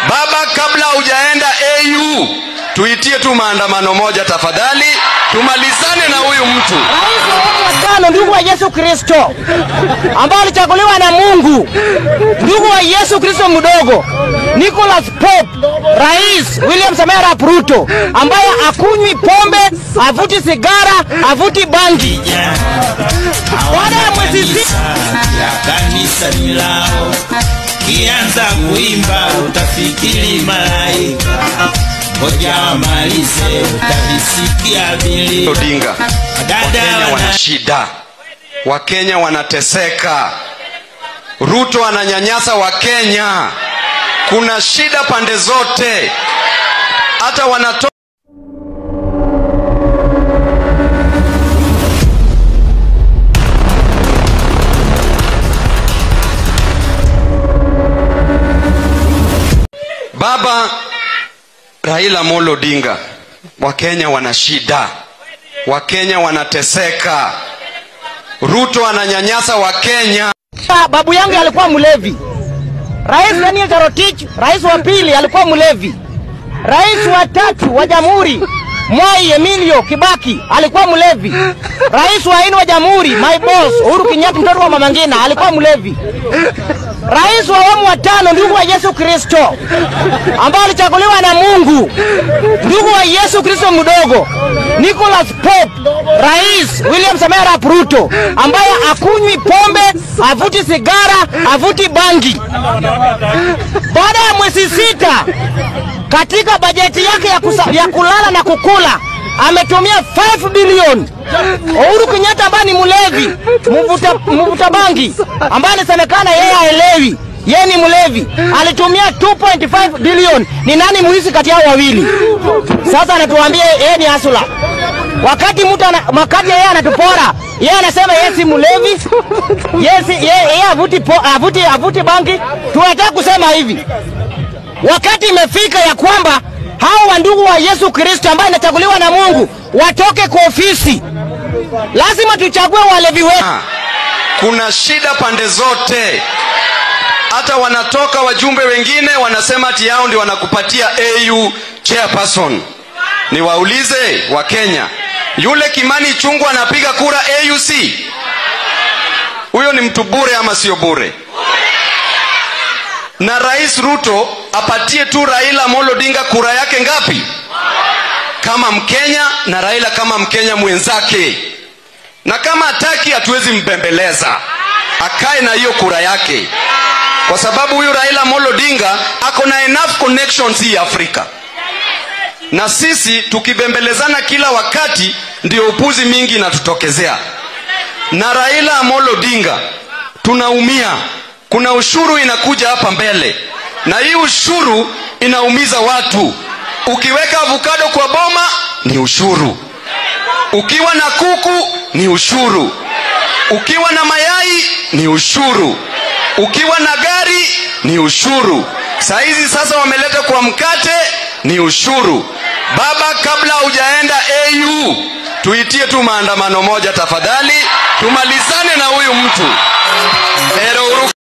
Baba, kabla hujaenda AU, tuitie tu maandamano moja tafadhali, tumalizane na huyu mtu. Rais wa tano, ndugu wa Yesu Kristo, ambaye alichaguliwa na Mungu, ndugu wa Yesu Kristo mdogo, Nicholas Pope, Rais William Samoei Arap Ruto, ambaye akunywi pombe, avuti sigara, avuti bangi. Baada ya mwezi ya kanisa milao, kianza kuimba utafikiri malaika, ngoja wamalize utavisikia vile. Odinga, Wakenya wana shida, Wakenya wanateseka, Ruto ananyanyasa Wakenya, kuna shida pande zote, hata wanatoa Baba Raila Amolo Odinga, Wakenya wana shida, Wakenya wanateseka, Ruto ananyanyasa Wakenya. Babu yangu alikuwa mlevi. Rais Daniel Toroitich, rais wa pili, alikuwa mlevi. Rais wa tatu wa Jamhuri Mwai Emilio Kibaki alikuwa mlevi. Rais wa nne wa Jamhuri, my boss Uhuru Kenyatta, mtoto wa Mama Ngina, alikuwa mlevi. Rais wa awamu wa tano, ndugu wa Yesu Kristo, ambaye alichaguliwa na Mungu, ndugu wa Yesu Kristo mdogo, Nicholas Pope, Rais William Samoei Arap Ruto, ambaye akunywi pombe, avuti sigara, avuti bangi. Baada ya mwezi sita, katika bajeti yake ya kulala na kukula, ametumia 5 bilioni. Uhuru Kenyatta ambaye ni mlevi, mvuta bangi, ambaye anasemekana yeye haelewi, yeye ni mlevi, alitumia 2.5 bilioni. Ni nani muizi kati yao wawili? Sasa anatuambia yeye ni hasula. Wakati yeye anatupora, yeye anasema yeye si mlevi, yeye avuti bangi. Tunataka kusema hivi, wakati imefika ya kwamba hao wandugu wa Yesu Kristo ambaye anachaguliwa na Mungu watoke kwa ofisi. Lazima tuchague walevi wetu. Kuna shida pande zote, hata wanatoka wajumbe wengine wanasema ati yao ndio wanakupatia AU chairperson. Niwaulize Wakenya, yule Kimani Ichung'wah anapiga kura AUC? Huyo ni mtu bure ama sio bure? Na Rais Ruto apatie tu Raila Amolo Odinga kura yake ngapi? Kama Mkenya, na Raila kama Mkenya mwenzake. Na kama hataki, hatuwezi mbembeleza, akae na hiyo kura yake, kwa sababu huyu Raila Amolo Odinga ako na enough connections hii Afrika. Na sisi tukibembelezana kila wakati, ndio upuzi mingi inatutokezea. Na Raila Amolo Odinga tunaumia. Kuna ushuru inakuja hapa mbele, na hii ushuru inaumiza watu. Ukiweka avocado kwa boma ni ushuru, ukiwa na kuku ni ushuru, ukiwa na mayai ni ushuru, ukiwa na gari ni ushuru. Saizi sasa wameleta kwa mkate ni ushuru. Baba, kabla hujaenda AU, tuitie tu maandamano moja tafadhali, tumalizane na huyu mtu.